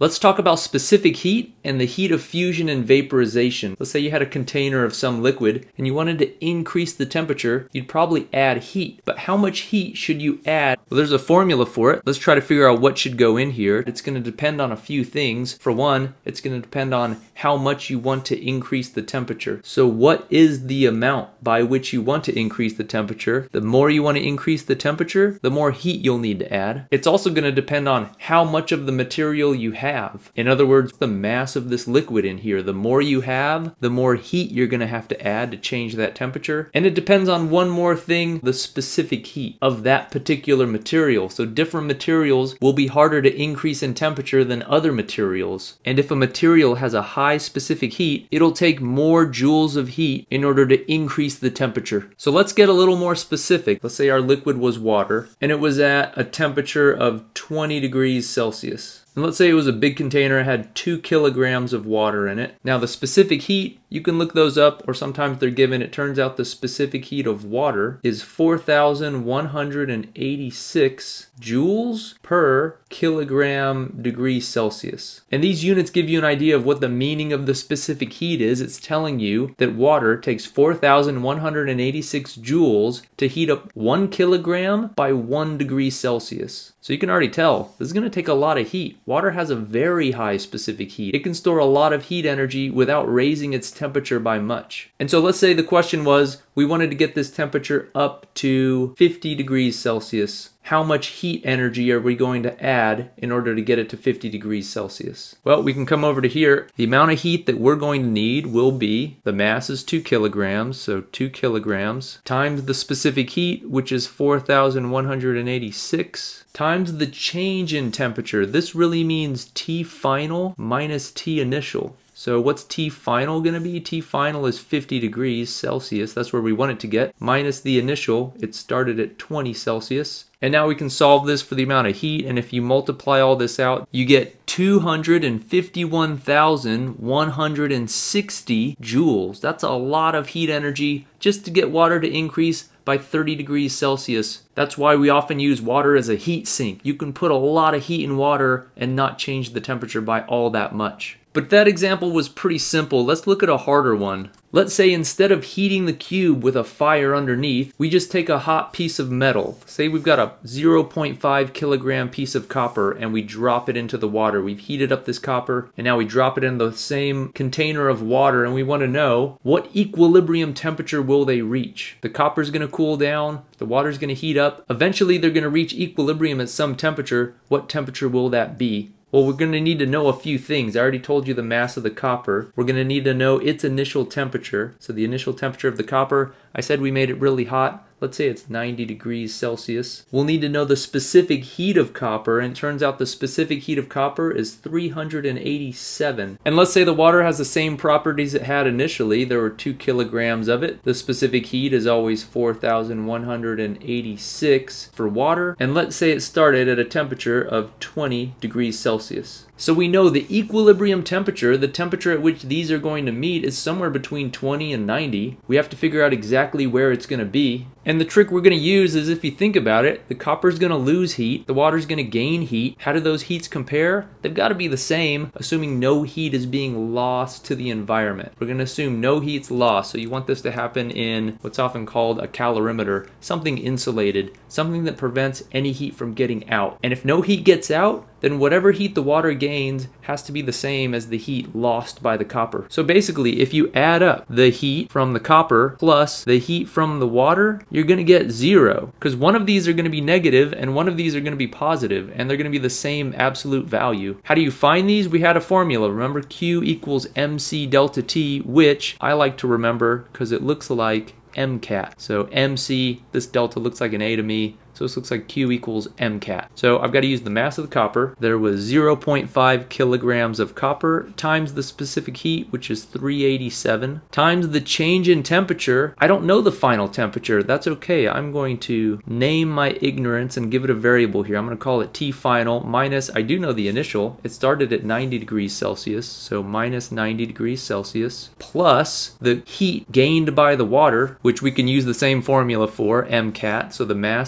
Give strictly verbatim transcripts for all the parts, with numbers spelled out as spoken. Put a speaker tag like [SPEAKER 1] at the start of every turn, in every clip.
[SPEAKER 1] Let's talk about specific heat and the heat of fusion and vaporization. Let's say you had a container of some liquid and you wanted to increase the temperature, you'd probably add heat. But how much heat should you add? Well, there's a formula for it. Let's try to figure out what should go in here. It's going to depend on a few things. For one, it's going to depend on how much you want to increase the temperature. So what is the amount by which you want to increase the temperature? The more you want to increase the temperature, the more heat you'll need to add. It's also going to depend on how much of the material you have. In other words, the mass of this liquid in here. The more you have, the more heat you're going to have to add to change that temperature. And it depends on one more thing, the specific heat of that particular material. So different materials will be harder to increase in temperature than other materials. And if a material has a high specific heat, it'll take more joules of heat in order to increase the temperature. So let's get a little more specific. Let's say our liquid was water and it was at a temperature of twenty degrees Celsius. And let's say it was a big container, it had two kilograms of water in it. Now the specific heat, you can look those up, or sometimes they're given. It turns out the specific heat of water is four thousand one hundred eighty-six joules per kilogram degree Celsius. And these units give you an idea of what the meaning of the specific heat is. It's telling you that water takes four thousand one hundred eighty-six joules to heat up one kilogram by one degree Celsius. So you can already tell, this is going to take a lot of heat. Water has a very high specific heat. It can store a lot of heat energy without raising its temperature by much. And so let's say the question was, we wanted to get this temperature up to fifty degrees Celsius. How much heat energy are we going to add in order to get it to fifty degrees Celsius? Well, we can come over to here. The amount of heat that we're going to need will be, the mass is two kilograms, so two kilograms, times the specific heat, which is four thousand one hundred eighty-six, times the change in temperature. This really means T final minus T initial. So what's T final going to be? T final is fifty degrees Celsius. That's where we want it to get. Minus the initial, it started at twenty Celsius. And now we can solve this for the amount of heat. And if you multiply all this out, you get two hundred fifty-one thousand one hundred sixty joules. That's a lot of heat energy just to get water to increase by thirty degrees Celsius. That's why we often use water as a heat sink. You can put a lot of heat in water and not change the temperature by all that much. But that example was pretty simple. Let's look at a harder one. Let's say instead of heating the cube with a fire underneath, we just take a hot piece of metal. Say we've got a zero point five kilogram piece of copper and we drop it into the water. We've heated up this copper and now we drop it in the same container of water and we want to know what equilibrium temperature will they reach. The copper is going to cool down, the water is going to heat up. Eventually they're going to reach equilibrium at some temperature. What temperature will that be? Well, we're going to need to know a few things. I already told you the mass of the copper. We're going to need to know its initial temperature. So the initial temperature of the copper, I said we made it really hot. Let's say it's ninety degrees Celsius. We'll need to know the specific heat of copper, and it turns out the specific heat of copper is three hundred eighty-seven. And let's say the water has the same properties it had initially. There were two kilograms of it. The specific heat is always four thousand one hundred eighty-six for water. And let's say it started at a temperature of twenty degrees Celsius. So we know the equilibrium temperature, the temperature at which these are going to meet, is somewhere between twenty and ninety. We have to figure out exactly where it's going to be. And the trick we're going to use is, if you think about it, the copper is going to lose heat, the water is going to gain heat. How do those heats compare? They've got to be the same, assuming no heat is being lost to the environment. We're going to assume no heat's lost, so you want this to happen in what's often called a calorimeter, something insulated, something that prevents any heat from getting out. And if no heat gets out, then whatever heat the water gains has to be the same as the heat lost by the copper. So basically, if you add up the heat from the copper plus the heat from the water, you're going to get zero, because one of these are going to be negative and one of these are going to be positive, and they're going to be the same absolute value. How do you find these? We had a formula. Remember, Q equals mc delta T, which I like to remember because it looks like M cat. So mc, this delta looks like an A to me. So this looks like Q equals M cat. So I've got to use the mass of the copper. There was zero point five kilograms of copper times the specific heat, which is three eighty-seven, times the change in temperature. I don't know the final temperature. That's okay. I'm going to name my ignorance and give it a variable here. I'm going to call it T final minus, I do know the initial. It started at ninety degrees Celsius, so minus ninety degrees Celsius, plus the heat gained by the water, which we can use the same formula for, M cat. So the mass is two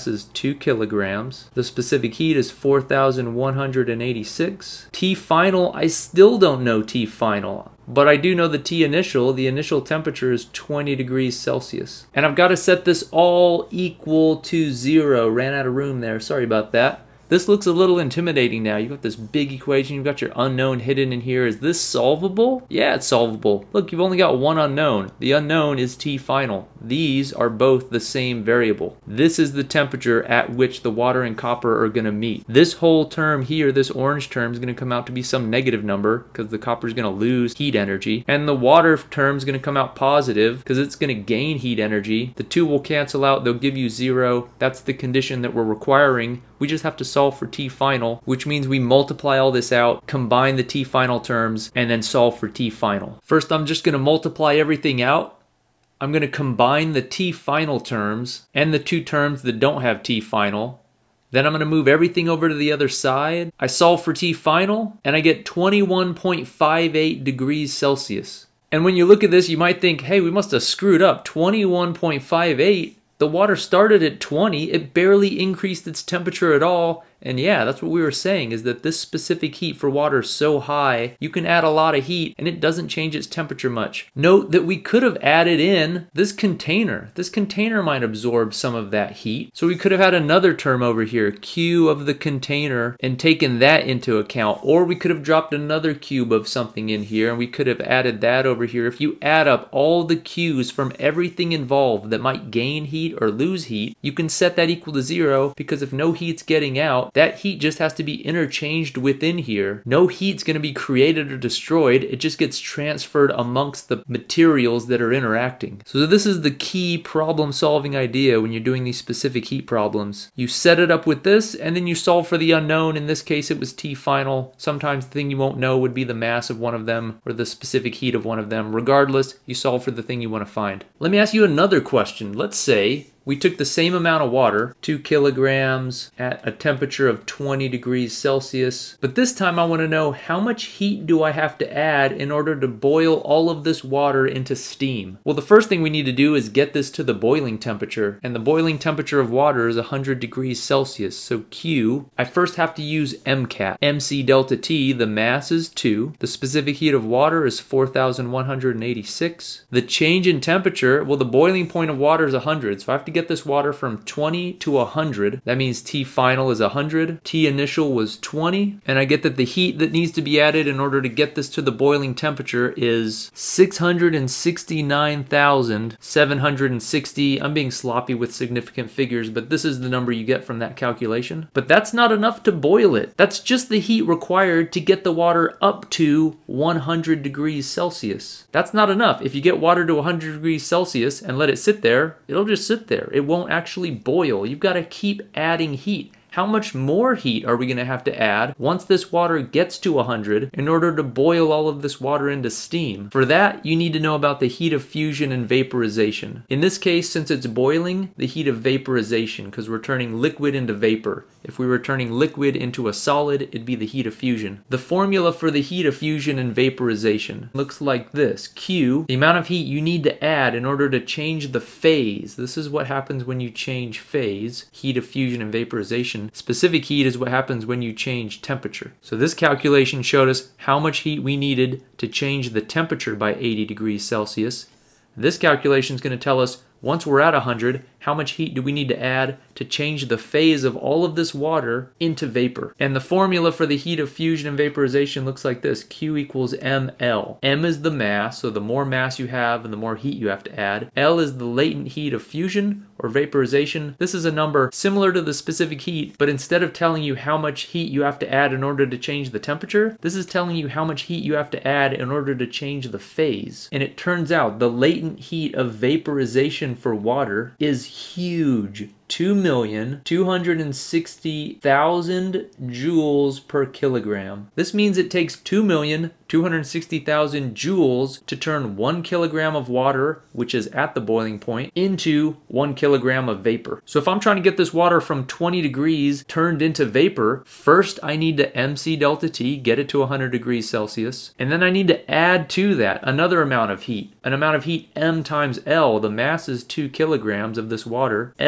[SPEAKER 1] two kilograms. The specific heat is four thousand one hundred eighty-six. T final, I still don't know T final. But I do know the T initial. The initial temperature is twenty degrees Celsius. And I've got to set this all equal to zero. Ran out of room there. Sorry about that. This looks a little intimidating now. You've got this big equation. You've got your unknown hidden in here. Is this solvable? Yeah, it's solvable. Look, you've only got one unknown. The unknown is T final. These are both the same variable. This is the temperature at which the water and copper are going to meet. This whole term here, this orange term, is going to come out to be some negative number because the copper is going to lose heat energy. And the water term is going to come out positive because it's going to gain heat energy. The two will cancel out. They'll give you zero. That's the condition that we're requiring. We just have to solve for T final, which means we multiply all this out, combine the T final terms, and then solve for T final. First, I'm just going to multiply everything out. I'm going to combine the T final terms and the two terms that don't have T final. Then I'm going to move everything over to the other side. I solve for T final, and I get twenty-one point five eight degrees Celsius. And when you look at this, you might think, hey, we must have screwed up. twenty-one point five eight? The water started at twenty, it barely increased its temperature at all, and yeah, that's what we were saying, is that this specific heat for water is so high, you can add a lot of heat and it doesn't change its temperature much. Note that we could have added in this container. This container might absorb some of that heat, so we could have had another term over here, Q of the container, and taken that into account, or we could have dropped another cube of something in here and we could have added that over here. If you add up all the Q's from everything involved that might gain heat or lose heat, you can set that equal to zero, because if no heat's getting out, that heat just has to be interchanged within here. No heat's going to be created or destroyed, it just gets transferred amongst the materials that are interacting. So this is the key problem solving idea when you're doing these specific heat problems. You set it up with this and then you solve for the unknown. In this case it was T final. Sometimes the thing you won't know would be the mass of one of them or the specific heat of one of them. Regardless, you solve for the thing you want to find. Let me ask you another question. Let's say we took the same amount of water, two kilograms at a temperature of twenty degrees Celsius, but this time I want to know how much heat do I have to add in order to boil all of this water into steam? Well, the first thing we need to do is get this to the boiling temperature, and the boiling temperature of water is one hundred degrees Celsius, so Q, I first have to use M CAT. M C delta T, the mass is two, the specific heat of water is four thousand one hundred eighty-six, the change in temperature, well, the boiling point of water is one hundred, so I have to get this water from twenty to one hundred. That means T final is one hundred. T initial was twenty. And I get that the heat that needs to be added in order to get this to the boiling temperature is six hundred sixty-nine thousand seven hundred sixty. I'm being sloppy with significant figures, but this is the number you get from that calculation. But that's not enough to boil it. That's just the heat required to get the water up to one hundred degrees Celsius. That's not enough. If you get water to one hundred degrees Celsius and let it sit there, it'll just sit there. It won't actually boil. You've got to keep adding heat. How much more heat are we going to have to add once this water gets to one hundred in order to boil all of this water into steam? For that, you need to know about the heat of fusion and vaporization. In this case, since it's boiling, the heat of vaporization, because we're turning liquid into vapor. If we were turning liquid into a solid, it'd be the heat of fusion. The formula for the heat of fusion and vaporization looks like this. Q, the amount of heat you need to add in order to change the phase. This is what happens when you change phase, heat of fusion and vaporization. Specific heat is what happens when you change temperature. So this calculation showed us how much heat we needed to change the temperature by eighty degrees Celsius. This calculation is going to tell us once we're at one hundred, how much heat do we need to add to change the phase of all of this water into vapor? And the formula for the heat of fusion and vaporization looks like this. Q equals M L. M is the mass, so the more mass you have and the more heat you have to add. L is the latent heat of fusion or vaporization. This is a number similar to the specific heat, but instead of telling you how much heat you have to add in order to change the temperature, this is telling you how much heat you have to add in order to change the phase. And it turns out the latent heat of vaporization for water is huge. two million two hundred sixty thousand joules per kilogram. This means it takes two million two hundred sixty thousand joules to turn one kilogram of water, which is at the boiling point, into one kilogram of vapor. So if I'm trying to get this water from twenty degrees turned into vapor, first I need to M C delta T, get it to one hundred degrees Celsius, and then I need to add to that another amount of heat, an amount of heat M times L. The mass is two kilograms of this water. L for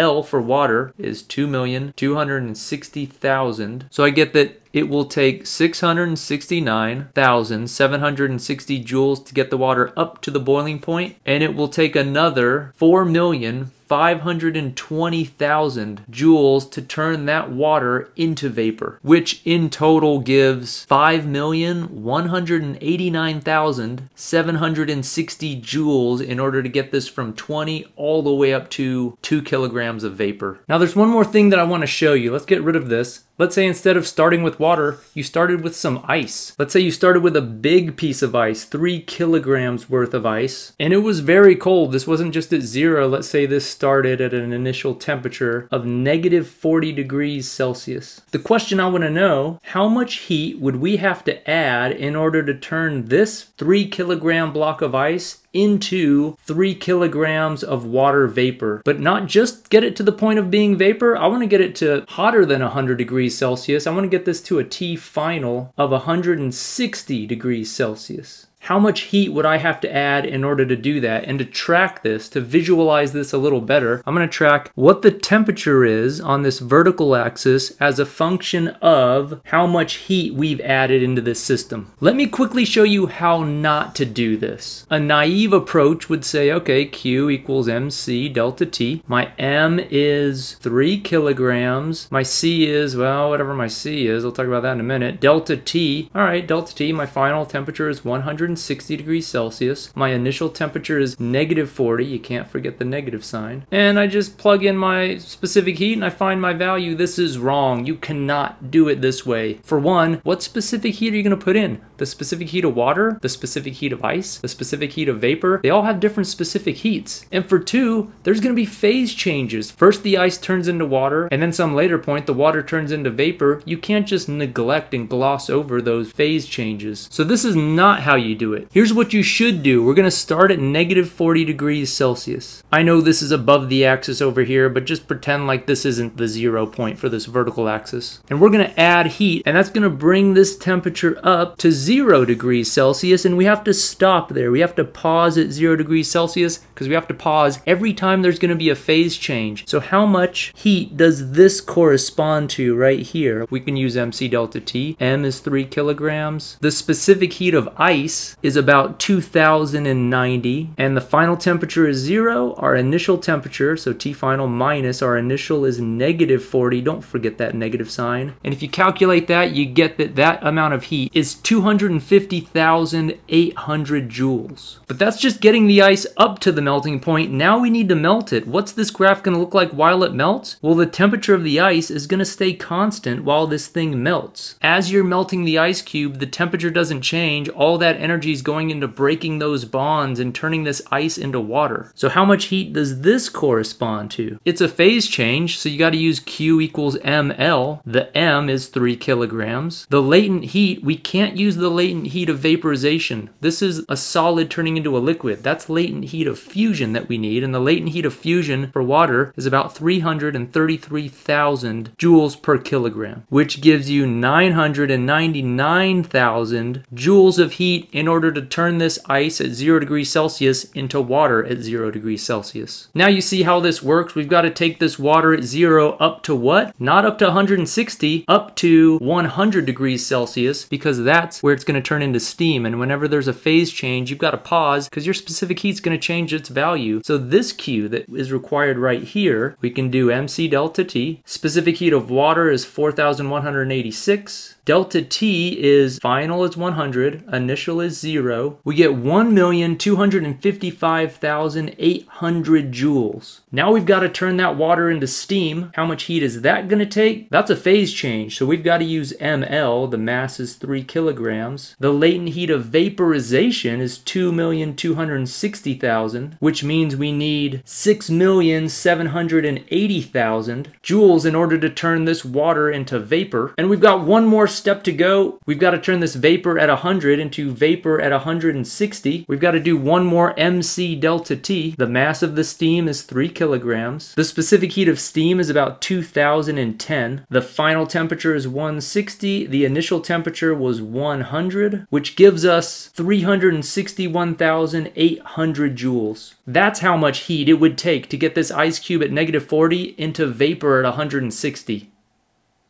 [SPEAKER 1] water is two million two hundred sixty thousand. So I get that it will take six hundred sixty-nine thousand seven hundred sixty joules to get the water up to the boiling point, and it will take another four million five hundred twenty thousand joules to turn that water into vapor, which in total gives five million one hundred eighty-nine thousand seven hundred sixty joules in order to get this from twenty all the way up to two kilograms of vapor. Now there's one more thing that I want to show you. Let's get rid of this. Let's say instead of starting with water, you started with some ice. Let's say you started with a big piece of ice, three kilograms worth of ice, and it was very cold. This wasn't just at zero. Let's say this started at an initial temperature of negative forty degrees Celsius. The question I want to know, how much heat would we have to add in order to turn this three kilogram block of ice into three kilograms of water vapor? But not just get it to the point of being vapor. I want to get it to hotter than one hundred degrees Celsius. I want to get this to a T final of one hundred sixty degrees Celsius. How much heat would I have to add in order to do that? And to track this, to visualize this a little better, I'm going to track what the temperature is on this vertical axis as a function of how much heat we've added into this system. Let me quickly show you how not to do this. A naive approach would say, okay, Q equals mc delta T. My M is three kilograms. My C is, well, whatever my C is, I'll talk about that in a minute. Delta T, all right, delta T, my final temperature is one hundred sixty degrees Celsius. My initial temperature is negative forty. You can't forget the negative sign. And I just plug in my specific heat and I find my value. This is wrong. You cannot do it this way. For one, what specific heat are you going to put in? The specific heat of water? The specific heat of ice? The specific heat of vapor? They all have different specific heats. And for two, there's going to be phase changes. First the ice turns into water, and then some later point the water turns into vapor. You can't just neglect and gloss over those phase changes. So this is not how you do it. Here's what you should do. We're going to start at negative forty degrees Celsius. I know this is above the axis over here, but just pretend like this isn't the zero point for this vertical axis. And we're going to add heat, and that's going to bring this temperature up to zero degrees Celsius, and we have to stop there. We have to pause at zero degrees Celsius because we have to pause every time there's going to be a phase change. So how much heat does this correspond to right here? We can use mc delta T. M is three kilograms. The specific heat of ice is about two thousand ninety, and the final temperature is zero. Our initial temperature, so T final minus our initial, is negative forty. Don't forget that negative sign. And if you calculate that, you get that that amount of heat is two hundred fifty thousand eight hundred joules. But that's just getting the ice up to the melting point. Now we need to melt it. What's this graph going to look like while it melts? Well, the temperature of the ice is going to stay constant while this thing melts. As you're melting the ice cube, the temperature doesn't change. All that energy is going into breaking those bonds and turning this ice into water. So how much heat does this correspond to? It's a phase change, so you got to use Q equals ml. The M is three kilograms. The latent heat, we can't use the latent heat of vaporization. This is a solid turning into a liquid. That's latent heat of fusion that we need, and the latent heat of fusion for water is about three hundred thirty-three thousand joules per kilogram, which gives you nine hundred ninety-nine thousand joules of heat in order to turn this ice at zero degrees Celsius into water at zero degrees Celsius. Now you see how this works. We've got to take this water at zero up to what? Not up to one hundred sixty, up to one hundred degrees Celsius, because that's where it's going to turn into steam. And whenever there's a phase change, you've got to pause because your specific heat's going to change its value. So this Q that is required right here, we can do mc delta T. Specific heat of water is four thousand one hundred eighty-six. Delta T is final is one hundred, initial is zero. We get one million two hundred fifty-five thousand eight hundred joules. Now we've got to turn that water into steam. How much heat is that going to take? That's a phase change, so we've got to use ml. The mass is three kilograms. The latent heat of vaporization is two million two hundred sixty thousand, which means we need six million seven hundred eighty thousand joules in order to turn this water into vapor. And we've got one more step to go. We've got to turn this vapor at one hundred into vapor at one hundred sixty. We've got to do one more mc delta T. The mass of the steam is three kilograms. The specific heat of steam is about two thousand ten. The final temperature is one hundred sixty. The initial temperature was one hundred, which gives us three hundred sixty-one thousand eight hundred joules. That's how much heat it would take to get this ice cube at negative forty into vapor at one hundred sixty.